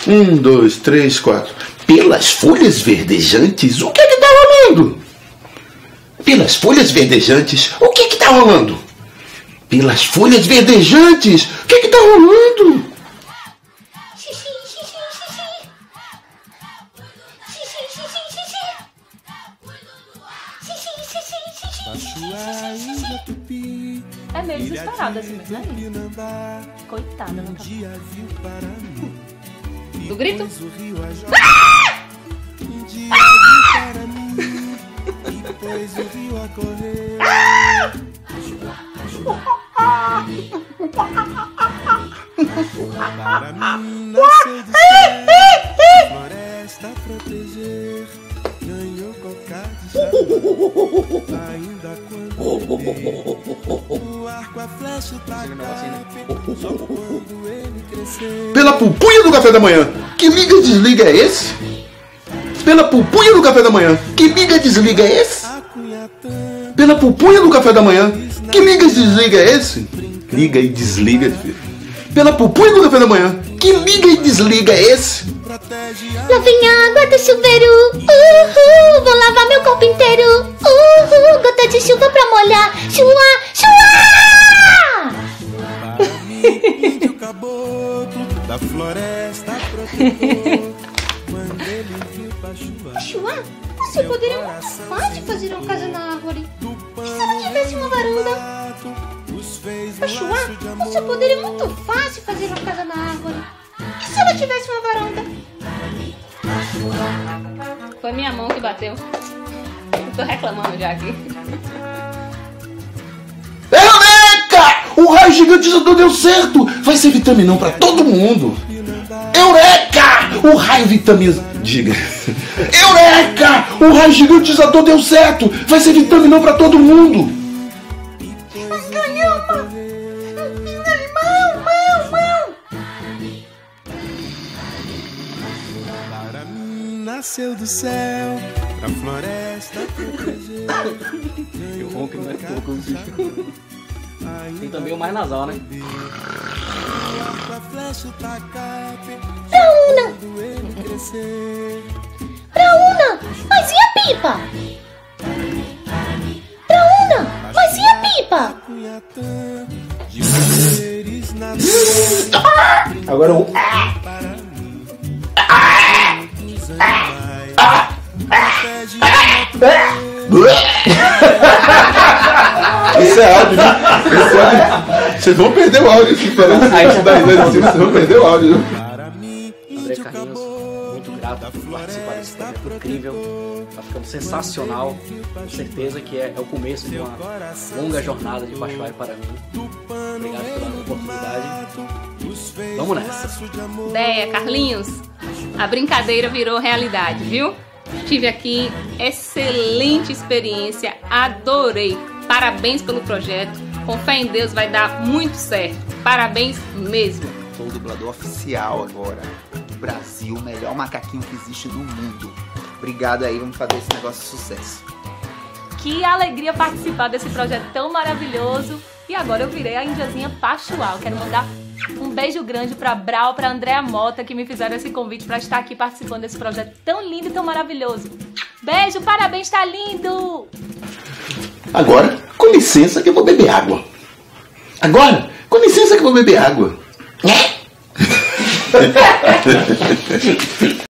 1, 2, 3, 4. Pelas folhas verdejantes, o que é que tá rolando? Pelas folhas verdejantes, o que é que tá rolando? Pelas folhas verdejantes, o que é que tá rolando? É meio desesperado assim mesmo, né? Coitada, não tá. Do grito? Para mim nasceu do céu, floresta a proteger, ganhou cocada ainda quando o arco, a flecha, o tacape, só quando ele crescer. Pela pupunha do café da manhã, que liga e desliga é esse? Pela pupunha do café da manhã, que liga e desliga é esse? Pela pupunha do café da manhã, que liga e desliga é esse? Liga e desliga, filho. Pela pupunha do café da manhã, que liga e desliga é esse? Lá vem a água do chuveiro, vou lavar meu corpo inteiro, gota de chuva pra molhar, chua, chua! Para mim, índio caboclo da floresta protetor, quando ele viu Pachuá. Pachuá, você poderia muito fácil fazer uma casa na árvore. E se ela tivesse uma varanda? Pachuá, você poderia muito fácil fazer uma casa na árvore. E se ela tivesse uma varanda? Foi minha mão que bateu. Eu tô reclamando já aqui. Eureka! O raio gigantizador deu certo! Vai ser vitaminão pra todo mundo! Eureka! O raio vitamina... Diga. Eureka! O raio gigantizador deu certo! Vai ser vitaminão pra todo mundo! Para mim nasceu do céu, pra floresta proteger. Eu ronco não é pouco, bicho. Tem também o mais nasal, né? Brauna, mas e a pipa? Brauna, mas e a pipa? Agora o... Isso é áudio, né? Esse áudio... Vocês vão perder o áudio. Vocês vão perder o áudio. André Carlinhos, muito grato por participar desse projeto incrível. Tá ficando sensacional. Com certeza que é o começo de uma longa jornada de Pachuá e Paraná. Obrigado pela oportunidade. Vamos nessa. Ideia, Carlinhos. A brincadeira virou realidade, viu? Tive aqui, excelente experiência, adorei. Parabéns pelo projeto. Com fé em Deus vai dar muito certo. Parabéns mesmo. Sou o dublador oficial agora do Brasil, o melhor macaquinho que existe no mundo. Obrigado aí, vamos fazer esse negócio de sucesso. Que alegria participar desse projeto tão maravilhoso. E agora eu virei a indiazinha Pachuá. Eu quero mandar um beijo grande pra Brau, pra Andréa Mota, que me fizeram esse convite pra estar aqui participando desse projeto tão lindo e tão maravilhoso. Beijo, parabéns, tá lindo! Agora, com licença que eu vou beber água. Agora, com licença que eu vou beber água.